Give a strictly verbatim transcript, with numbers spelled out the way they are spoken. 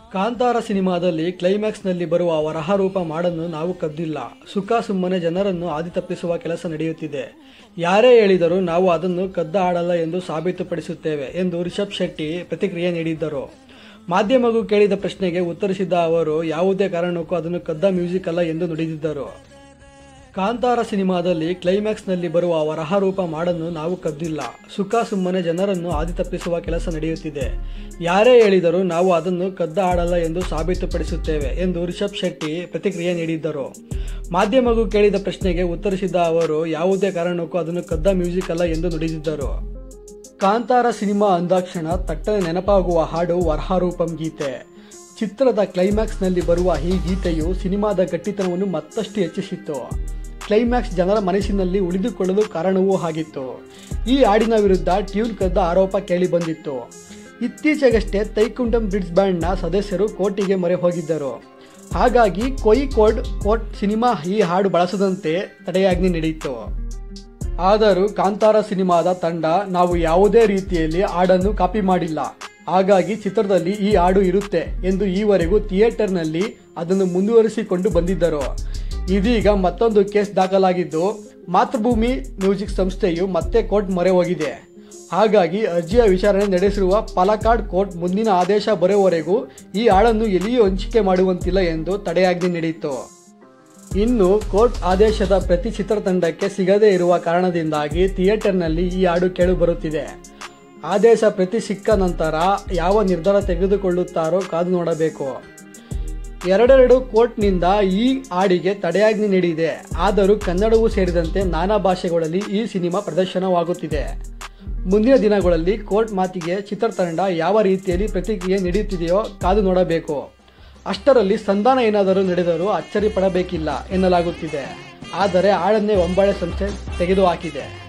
ಕಾಂತಾರ ಸಿನಿಮಾದಲ್ಲಿ ಕ್ಲೈಮ್ಯಾಕ್ಸ್ನಲ್ಲಿ ಬರುವ ವರಹರೂಪ ಮಾಡನ್ನು ನಾವು ಕದ್ದಿಲ್ಲ. ಸುಖ ಸುಮ್ಮನೆ ಜನರನ್ನು ಹಾದಿ ತಪ್ಪಿಸುವ ಕೆಲಸ ನಡೆಯುತ್ತಿದೆ. ಯಾರೇ ಹೇಳಿದರೂ ನಾವು ಅದನ್ನು ಕದ್ದ ಹಾಡಲ್ಲ ಎಂದು ಸಾಬೀತುಪಡಿಸುತ್ತೇವೆ ಎಂದು ರಿಷಬ್ ಶೆಟ್ಟಿ ಪ್ರತಿಕ್ರಿಯೆ ನೀಡಿದ್ದರು. ಮಾಧ್ಯಮಗೂ ಕೇಳಿದ ಪ್ರಶ್ನೆಗೆ ಉತ್ತರಿಸಿದ ಅವರು ಯಾವುದೇ ಕಾರಣಕ್ಕೂ ಅದನ್ನು ಕದ್ದ ಮ್ಯೂಸಿಕ್ ಅಲ್ಲ ಎಂದು ನುಡಿದಿದ್ದರು. ಕಾಂತಾರ ಸಿನಿಮಾದಲ್ಲಿ ಕ್ಲೈಮ್ಯಾಕ್ಸ್ನಲ್ಲಿ ಬರುವ ವರಹರೂಪ ಮಾಡನ್ನು ನಾವು ಕದ್ದಿಲ್ಲ. ಸುಖ ಸುಮ್ಮನೆ ಜನರನ್ನು ಹಾದಿ ತಪ್ಪಿಸುವ ಕೆಲಸ ನಡೆಯುತ್ತಿದೆ. ಯಾರೇ ಹೇಳಿದರೂ ನಾವು ಅದನ್ನು ಕದ್ದ ಹಾಡಲ್ಲ ಎಂದು ಸಾಬೀತುಪಡಿಸುತ್ತೇವೆ ಎಂದು ರಿಷಬ್ ಶೆಟ್ಟಿ ಪ್ರತಿಕ್ರಿಯೆ ನೀಡಿದ್ದರು. ಮಾಧ್ಯಮಗೂ ಕೇಳಿದ ಪ್ರಶ್ನೆಗೆ ಉತ್ತರಿಸಿದ ಅವರು ಯಾವುದೇ ಕಾರಣಕ್ಕೂ ಅದನ್ನು ಕದ್ದ ಮ್ಯೂಸಿಕ್ ಅಲ್ಲ ಎಂದು ನುಡಿದಿದ್ದರು. ಕಾಂತಾರ ಸಿನಿಮಾ ಅಂದಾಕ್ಷಣ ತಟ್ಟನೆ ನೆನಪಾಗುವ ಹಾಡು ವರಹರೂಪಂ ಗೀತೆ. ಚಿತ್ರದ ಕ್ಲೈಮ್ಯಾಕ್ಸ್ನಲ್ಲಿ ಬರುವ ಈ ಗೀತೆಯು ಸಿನಿಮಾದ ಗಟ್ಟಿತನವನ್ನು ಮತ್ತಷ್ಟು ಹೆಚ್ಚಿಸಿತ್ತು. ಕ್ಲೈಮ್ಯಾಕ್ಸ್ ಜನರ ಮನಸ್ಸಿನಲ್ಲಿ ಉಳಿದುಕೊಳ್ಳಲು ಕಾರಣವೂ ಆಗಿತ್ತು. ಈ ಹಾಡಿನ ವಿರುದ್ಧ ಟ್ಯೂನ್ ಕದ್ದ ಆರೋಪ ಕೇಳಿಬಂದಿತ್ತು. ಇತ್ತೀಚೆಗಷ್ಟೇ ತೈಕುಂಡಂ ಬ್ರಿಡ್ಜ್ ಬ್ಯಾಂಡ್ನ ಸದಸ್ಯರು ಕೋರ್ಟಿಗೆ ಮೊರೆ ಹೋಗಿದ್ದರು. ಹಾಗಾಗಿ ಕೋಯಿಕೋಡ್ ಕೋರ್ಟ್ ಸಿನಿಮಾ ಈ ಹಾಡು ಬಳಸದಂತೆ ತಡೆಯಾಜ್ಞೆ ನೀಡಿತ್ತು. ಆದರೂ ಕಾಂತಾರ ಸಿನಿಮಾದ ತಂಡ ನಾವು ಯಾವುದೇ ರೀತಿಯಲ್ಲಿ ಹಾಡನ್ನು ಕಾಪಿ ಮಾಡಿಲ್ಲ, ಹಾಗಾಗಿ ಚಿತ್ರದಲ್ಲಿ ಈ ಹಾಡು ಇರುತ್ತೆ ಎಂದು ಈವರೆಗೂ ಥಿಯೇಟರ್ನಲ್ಲಿ ಅದನ್ನು ಮುಂದುವರಿಸಿಕೊಂಡು ಬಂದಿದ್ದರು. ಇದೀಗ ಮತ್ತೊಂದು ಕೇಸ್ ದಾಖಲಾಗಿದ್ದು ಮಾತೃಭೂಮಿ ಮ್ಯೂಸಿಕ್ ಸಂಸ್ಥೆಯು ಮತ್ತೆ ಕೋರ್ಟ್ ಮೊರೆ ಹೋಗಿದೆ. ಹಾಗಾಗಿ ಅರ್ಜಿಯ ವಿಚಾರಣೆ ನಡೆಸಿರುವ ಪಾಲಕ್ಕಾಡ್ ಕೋರ್ಟ್ ಮುಂದಿನ ಆದೇಶ ಬರುವವರೆಗೂ ಈ ಹಾಡನ್ನು ಎಲ್ಲಿಯೂ ಹಂಚಿಕೆ ಮಾಡುವಂತಿಲ್ಲ ಎಂದು ತಡೆಯಾಜ್ಞೆ ನೀಡಿತ್ತು. ಇನ್ನು ಕೋರ್ಟ್ ಆದೇಶದ ಪ್ರತಿ ಚಿತ್ರತಂಡಕ್ಕೆ ಸಿಗದೇ ಇರುವ ಕಾರಣದಿಂದಾಗಿ ಥಿಯೇಟರ್ನಲ್ಲಿ ಈ ಹಾಡು ಕೇಳಿಬರುತ್ತಿದೆ. ಆದೇಶ ಪ್ರತಿ ಸಿಕ್ಕ ನಂತರ ಯಾವ ನಿರ್ಧಾರ ತೆಗೆದುಕೊಳ್ಳುತ್ತಾರೋ ಕಾದು ನೋಡಬೇಕು. ಎರಡೆರಡು ಕೋರ್ಟ್ನಿಂದ ಈ ಹಾಡಿಗೆ ತಡೆಯಾಜ್ಞೆ ನೀಡಿದೆ. ಆದರೂ ಕನ್ನಡವೂ ಸೇರಿದಂತೆ ನಾನಾ ಭಾಷೆಗಳಲ್ಲಿ ಈ ಸಿನಿಮಾ ಪ್ರದರ್ಶನವಾಗುತ್ತಿದೆ. ಮುಂದಿನ ದಿನಗಳಲ್ಲಿ ಕೋರ್ಟ್ ಮಾತಿಗೆ ಚಿತ್ರತಂಡ ಯಾವ ರೀತಿಯಲ್ಲಿ ಪ್ರತಿಕ್ರಿಯೆ ನೀಡುತ್ತಿದೆಯೋ ಕಾದು ನೋಡಬೇಕು. ಅಷ್ಟರಲ್ಲಿ ಸಂಧಾನ ಏನಾದರೂ ನಡೆದರೂ ಅಚ್ಚರಿ ಪಡಬೇಕಿಲ್ಲ ಎನ್ನಲಾಗುತ್ತಿದೆ. ಆದರೆ ಹಾಡನ್ನೇ ಒಂಬಾಳೆ ಸಂಸ್ಥೆ ತೆಗೆದುಹಾಕಿದೆ.